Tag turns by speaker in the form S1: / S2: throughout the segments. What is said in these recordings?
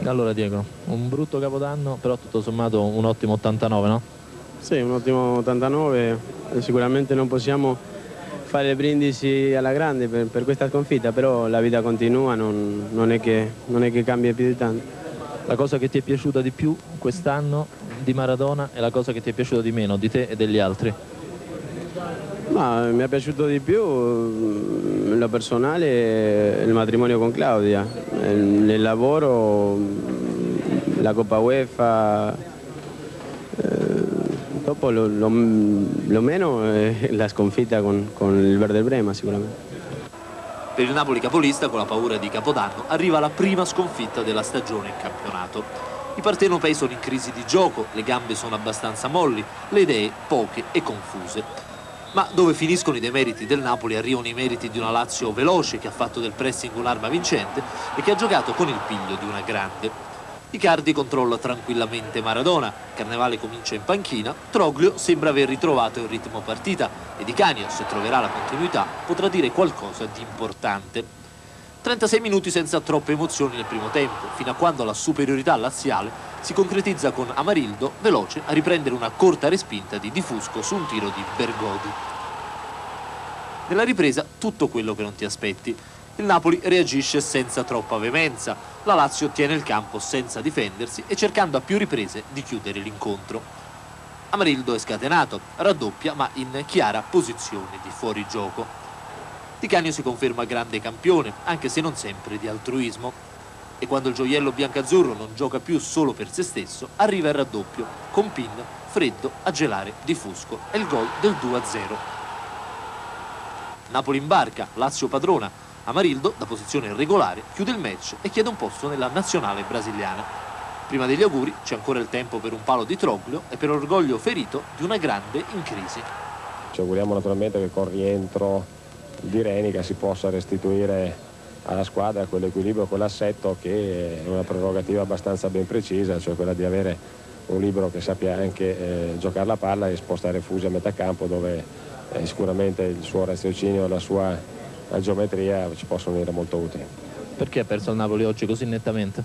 S1: Allora Diego, un brutto Capodanno, però tutto sommato un ottimo 89, no?
S2: Sì, un ottimo 89, sicuramente non possiamo fare brindisi alla grande per questa sconfitta, però la vita continua, non è che cambia più di tanto.
S1: La cosa che ti è piaciuta di più quest'anno di Maradona e la cosa che ti è piaciuta di meno, di te e degli altri?
S2: Ma mi è piaciuto di più lo personale, il matrimonio con Claudia, il lavoro, la Coppa UEFA, dopo lo meno è la sconfitta con il Werder Brema sicuramente.
S3: Per il Napoli capolista, con la paura di Capodanno, arriva la prima sconfitta della stagione in campionato. I partenopei sono in crisi di gioco, le gambe sono abbastanza molli, le idee poche e confuse. Ma dove finiscono i demeriti del Napoli arrivano i meriti di una Lazio veloce che ha fatto del pressing un'arma vincente e che ha giocato con il piglio di una grande. Icardi controlla tranquillamente Maradona, Carnevale comincia in panchina, Troglio sembra aver ritrovato il ritmo partita e Di Canio, se troverà la continuità, potrà dire qualcosa di importante. 36 minuti senza troppe emozioni nel primo tempo, fino a quando la superiorità laziale si concretizza con Amarildo veloce a riprendere una corta respinta di Di Fusco su un tiro di Bergodi. Nella ripresa tutto quello che non ti aspetti. Il Napoli reagisce senza troppa veemenza, la Lazio tiene il campo senza difendersi e cercando a più riprese di chiudere l'incontro. Amarildo è scatenato, raddoppia ma in chiara posizione di fuorigioco. Di Canio si conferma grande campione, anche se non sempre di altruismo. E quando il gioiello biancazzurro non gioca più solo per se stesso, arriva il raddoppio, con Pin freddo a gelare Di Fusco e il gol del 2-0. Napoli in barca, Lazio padrona. Amarildo, da posizione regolare, chiude il match e chiede un posto nella nazionale brasiliana. Prima degli auguri c'è ancora il tempo per un palo di Troglio e per l'orgoglio ferito di una grande in crisi.
S4: Ci auguriamo naturalmente che con il rientro di Renica si possa restituire alla squadra quell'equilibrio, quell'assetto che è una prerogativa abbastanza ben precisa, cioè quella di avere un libero che sappia anche giocare la palla e spostare Fusi a metà campo, dove sicuramente il suo raziocinio e la sua geometria ci possono venire molto utili.
S1: Perché ha perso il Napoli oggi così nettamente?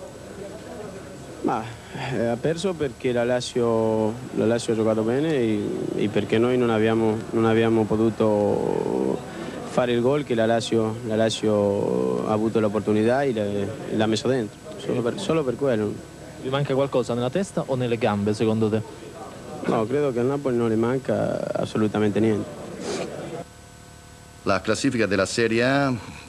S2: Ma ha perso perché la Lazio ha giocato bene e perché noi non abbiamo potuto fare il gol che la Lazio ha avuto l'opportunità e l'ha messo dentro, solo per quello.
S1: Vi manca qualcosa nella testa o nelle gambe secondo te?
S2: No, credo che al Napoli non le manca assolutamente niente.
S5: La classifica della Serie A